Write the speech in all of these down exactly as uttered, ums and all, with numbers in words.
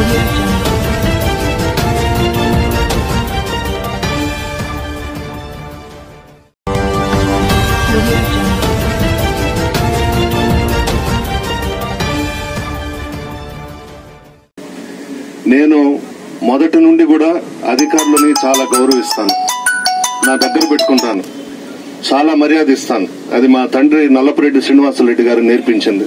నేను మొదటి నుండి కూడా అధికారులని చాలా గౌరవిస్తాను, నా దగ్గర పెట్టుకుంటాను, చాలా మర్యాద ఇస్తాను. అది మా తండ్రి నల్లపురెడ్డి శ్రీనివాసరెడ్డి గారు నేర్పించింది.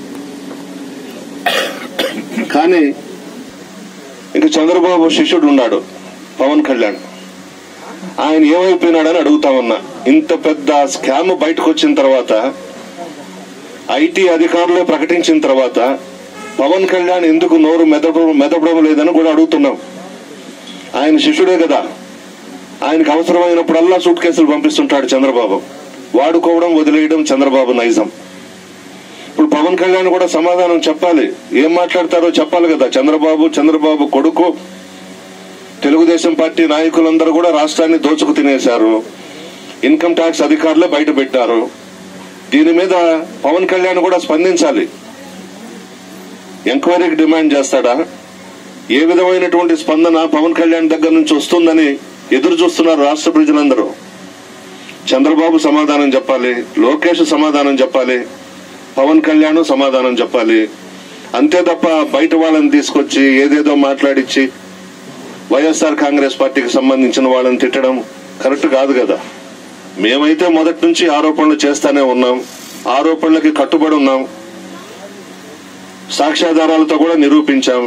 కానీ ఇంక చంద్రబాబు శిష్యుడు ఉన్నాడు పవన్ కళ్యాణ్, ఆయన ఏమైపోయినాడని అడుగుతా ఉన్నా. ఇంత పెద్ద స్కామ్ బయటకు వచ్చిన తర్వాత, ఐటీ అధికారులే ప్రకటించిన తర్వాత పవన్ కళ్యాణ్ ఎందుకు నోరు మెదపడం మెదపడం లేదని కూడా అడుగుతున్నాం. ఆయన శిష్యుడే కదా, ఆయనకు అవసరమైనప్పుడల్లా సూట్ కేసులు పంపిస్తుంటాడు చంద్రబాబు. వాడుకోవడం వదిలేయడం చంద్రబాబు నైజం. ఇప్పుడు పవన్ కళ్యాణ్ కూడా సమాధానం చెప్పాలి, ఏం మాట్లాడతారో చెప్పాలి కదా. చంద్రబాబు చంద్రబాబు కొడుకు తెలుగుదేశం పార్టీ నాయకులందరూ కూడా రాష్ట్రాన్ని దోచుకు తినేశారు, ఇన్కమ్ ట్యాక్స్ అధికారులే బయట పెట్టారు. దీని మీద పవన్ కళ్యాణ్ కూడా స్పందించాలి. ఎంక్వైరీకి డిమాండ్ చేస్తాడా? ఏ విధమైనటువంటి స్పందన పవన్ కళ్యాణ్ దగ్గర నుంచి వస్తుందని ఎదురు చూస్తున్నారు రాష్ట్ర ప్రజలందరూ. చంద్రబాబు సమాధానం చెప్పాలి, లోకేష్ సమాధానం చెప్పాలి, పవన్ కళ్యాణ్ సమాధానం చెప్పాలి. అంతే తప్ప బయట వాళ్ళని తీసుకొచ్చి ఏదేదో మాట్లాడించి వైఎస్ఆర్ కాంగ్రెస్ పార్టీకి సంబంధించిన వాళ్ళని తిట్టడం కరెక్ట్ కాదు కదా. మేమైతే మొదటి నుంచి ఆరోపణలు చేస్తానే ఉన్నాం, ఆరోపణలకి కట్టుబడి ఉన్నాం, సాక్ష్యాధారాలతో కూడా నిరూపించాం.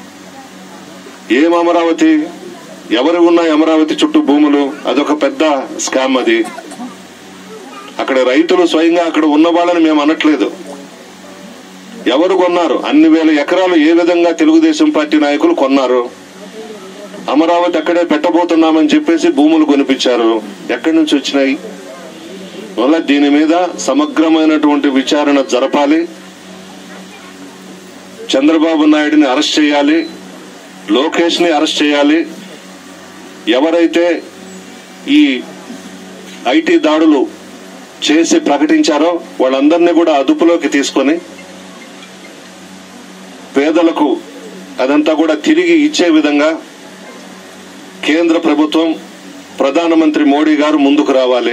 ఏం అమరావతి, ఎవరు ఉన్నాయి అమరావతి చుట్టూ భూములు, అదొక పెద్ద స్కామ్. అది అక్కడ రైతులు స్వయంగా అక్కడ ఉన్న వాళ్ళని మేము అనట్లేదు. ఎవరు కొన్నారు? అన్ని వేల ఎకరాలు ఏ విధంగా తెలుగుదేశం పార్టీ నాయకులు కొన్నారు? అమరావతి అక్కడే పెట్టబోతున్నామని చెప్పేసి భూములు కొనిపించారు. ఎక్కడి నుంచి వచ్చినాయి? వల్ల దీని మీద సమగ్రమైనటువంటి విచారణ జరపాలి. చంద్రబాబు నాయుడిని అరెస్ట్ చేయాలి, లోకేష్ ని అరెస్ట్ చేయాలి. ఎవరైతే ఈ ఐటీ దాడులు చేసి ప్రకటించారో వాళ్ళందరినీ కూడా అదుపులోకి తీసుకొని పేదలకు అదంతా కూడా తిరిగి ఇచ్చే విధంగా కేంద్ర ప్రభుత్వం, ప్రధానమంత్రి మోడీ గారు ముందుకు రావాలి.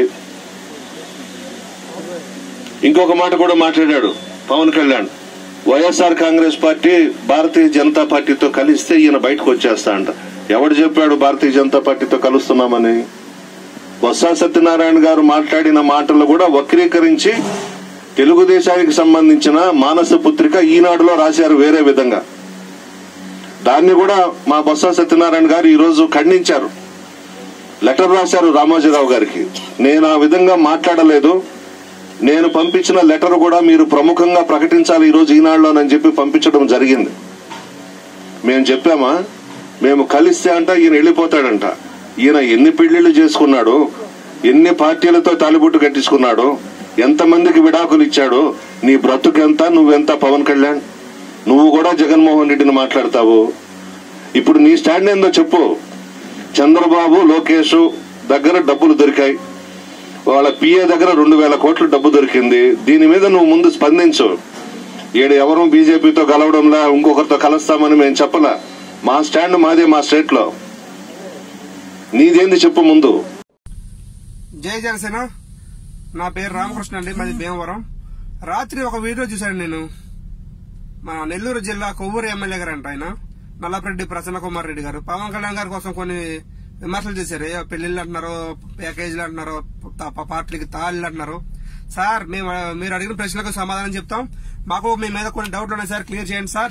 ఇంకొక మాట కూడా మాట్లాడాడు Pawan Kalyan, YSR Congress party Bharatiya Janata పార్టీతో కలిస్తే ఈయన బయటకు వచ్చేస్తా అంట. ఎవడు చెప్పాడు భారతీయ జనతా పార్టీతో కలుస్తున్నామని? బొత్స సత్యనారాయణ గారు మాట్లాడిన మాటలు కూడా వక్రీకరించి తెలుగుదేశానికి సంబంధించిన మానస పుత్రిక ఈనాడులో రాశారు వేరే విధంగా. దాన్ని కూడా మా బొత్స సత్యనారాయణ గారు ఈ రోజు ఖండించారు, లెటర్ రాశారు రామోజీరావు గారికి. నేను ఆ విధంగా మాట్లాడలేదు, నేను పంపించిన లెటర్ కూడా మీరు ప్రముఖంగా ప్రకటించాలి ఈ రోజు ఈనాడులోనని చెప్పి పంపించడం జరిగింది. మేము చెప్పామా? మేము కలిస్తే అంట ఈయన వెళ్ళిపోతాడంట. ఈయన ఎన్ని పెళ్లిళ్లు చేసుకున్నాడు, ఎన్ని పార్టీలతో తాలిబొట్టు కట్టించుకున్నాడు, ఎంతమందికి విడాకులు ఇచ్చాడు, నీ బ్రతుకెంత, నువ్వెంత? పవన్ కళ్యాణ్, నువ్వు కూడా జగన్మోహన్ రెడ్డిని మాట్లాడతావు. ఇప్పుడు నీ స్టాండ్ ఏందో చెప్పు. చంద్రబాబు లోకేష్ దగ్గర డబ్బులు దొరికాయి, వాళ్ళ పిఏ దగ్గర రెండు వేల కోట్ల డబ్బు దొరికింది. దీని మీద నువ్వు ముందు స్పందించు. ఈడు ఎవరు బీజేపీతో కలవడంలా ఇంకొకరితో కలుస్తామని మేము చెప్పలా. మా స్టాండ్ మాదే, మా స్టేట్ లో. నీదేంది చెప్పు ముందు. జై జనసేన. నా పేరు రామకృష్ణ అండి, మాది భీమవరం. రాత్రి ఒక వీడియో చూశాను నేను. మన నెల్లూరు జిల్లా కొవ్వూరు ఎమ్మెల్యే గారు అంట ఆయన, నల్లపురెడ్డి ప్రసన్న కుమార్ రెడ్డి గారు పవన్ కళ్యాణ్ గారి కోసం కొన్ని విమర్శలు చేశారు. పెళ్లిళ్ళు అంటున్నారు, ప్యాకేజీలు అంటున్నారు, పార్టీలకి తాళ్ళు అంటున్నారు. సార్ మేము మీరు అడిగిన ప్రశ్నలకు సమాధానం చెప్తాం. మాకు మీ మీద కొన్ని డౌట్లు ఉన్నాయి సార్, క్లియర్ చేయండి సార్.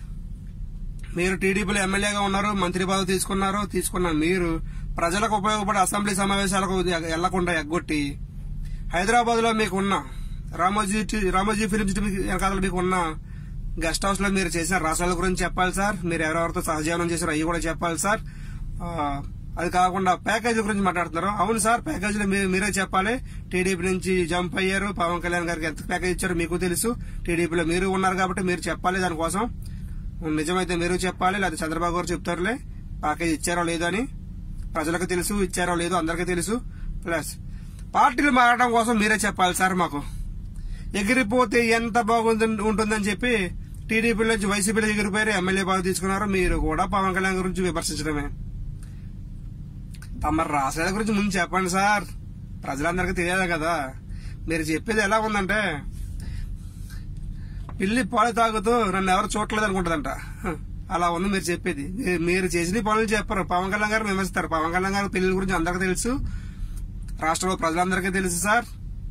మీరు టీడీపీలో ఎమ్మెల్యేగా ఉన్నారు, మంత్రి పదవి తీసుకున్నారు. తీసుకున్న మీరు ప్రజలకు ఉపయోగపడే అసెంబ్లీ సమావేశాలకు వెళ్లకుండా ఎగ్గొట్టి హైదరాబాద్ లో మీకు ఉన్న రామోజీ రామోజీ ఫిలిం సిటీ వెనకాల మీకు ఉన్న గెస్ట్ హౌస్ లో మీరు చేసిన రాష్ట్రాల గురించి చెప్పాలి సార్. మీరు ఎవరెవరితో సహజీవనం చేశారో అవి కూడా చెప్పాలి సార్. అది కాకుండా ప్యాకేజీల గురించి మాట్లాడుతున్నారు. అవును సార్, ప్యాకేజీలు మీరే చెప్పాలి. టీడీపీ నుంచి జంప్ అయ్యారు, పవన్ కళ్యాణ్ గారికి ఎంత ప్యాకేజ్ ఇచ్చారో మీకు తెలుసు. టీడీపీలో మీరు ఉన్నారు కాబట్టి మీరు చెప్పాలి. దానికోసం నిజమైతే మీరు చెప్పాలి, లేదా చంద్రబాబు గారు చెప్తారులే ప్యాకేజ్ ఇచ్చారో లేదో అని. ప్రజలకు తెలుసు, ఇచ్చారో లేదో అందరికీ తెలుసు. ప్లస్ పార్టీలు మారడం కోసం మీరే చెప్పాలి సార్. మాకు ఎగిరిపోతే ఎంత బాగుంది ఉంటుందని చెప్పి టీడీపీ నుంచి వైసీపీలో ఎగిరిపోయారు, ఎమ్మెల్యే బాగా తీసుకున్నారు. మీరు కూడా పవన్ కళ్యాణ్ గురించి విమర్శించడమే. తమ రాష్ట్రాల గురించి ముందు చెప్పండి సార్, ప్రజలందరికీ తెలియాలి కదా. మీరు చెప్పేది ఎలా ఉందంటే పిల్లి పాలు తాగుతూ నన్ను ఎవరు చూడలేదు అనుకుంటుందంట, అలా ఉంది మీరు చెప్పేది. మీరు చేసిన పనులు చెప్పరు, పవన్ కళ్యాణ్ గారు విమర్శిస్తారు. పవన్ కళ్యాణ్ గారి పిల్లల గురించి అందరికీ తెలుసు, రాష్ట్రంలో ప్రజలందరికీ తెలుసు సార్.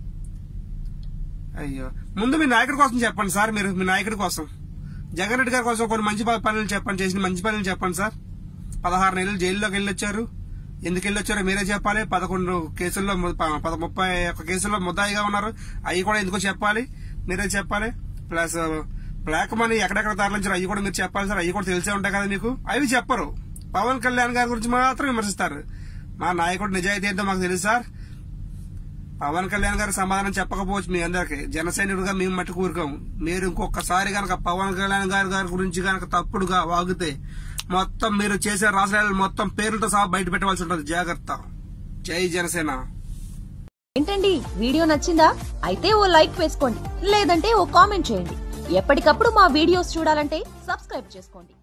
అయ్యో, ముందు మీ నాయకుడి కోసం చెప్పండి సార్. మీరు మీ నాయకుడి కోసం, జగన్ రెడ్డి గారి కోసం కొన్ని మంచి పనులు చెప్పండి, చేసిన మంచి పనులు చెప్పండి సార్. పదహారు నెలలు జైల్లోకి వెళ్ళొచ్చారు, ఎందుకు వెళ్ళొచ్చారో మీరే చెప్పాలి. పదకొండు కేసుల్లో ముప్పై ఒక్క కేసుల్లో ముద్దాయిగా ఉన్నారు, అవి కూడా ఎందుకో చెప్పాలి, మీరే చెప్పాలి. ప్లస్ బ్లాక్ మనీ ఎక్కడెక్కడ తరలించారు అవి కూడా మీరు చెప్పాలి సార్. అవి కూడా తెలిసే ఉంటాయి కదా మీకు, అవి చెప్పరు. పవన్ కళ్యాణ్ గారి గురించి మాత్రం విమర్శిస్తారు. మా నాయకుడు నిజాయితీ ఏంటో మాకు తెలుసు సార్. పవన్ కళ్యాణ్ గారు సమాధానం చెప్పకపోవచ్చు మీ అందరికి, జనసైనికుడుగా మేము మట్టి కూరుకోము. మీరు ఇంకొకసారి గనక పవన్ కళ్యాణ్ గారి గారి గురించి గనక తప్పుడుగా వాగితే మొత్తం మీరు చేసే రాష్ట్రాలు మొత్తం పేర్లతో సహా బయట పెట్టవలసి ఉంటుంది, జాగ్రత్త. జై జనసేన. ఏంటండి, వీడియో నచ్చిందా? అయితే ఓ లైక్ వేసుకోండి, లేదంటే ఓ కామెంట్ చేయండి. ఎప్పటికప్పుడు మా వీడియోస్ చూడాలంటే సబ్స్క్రైబ్ చేసుకోండి.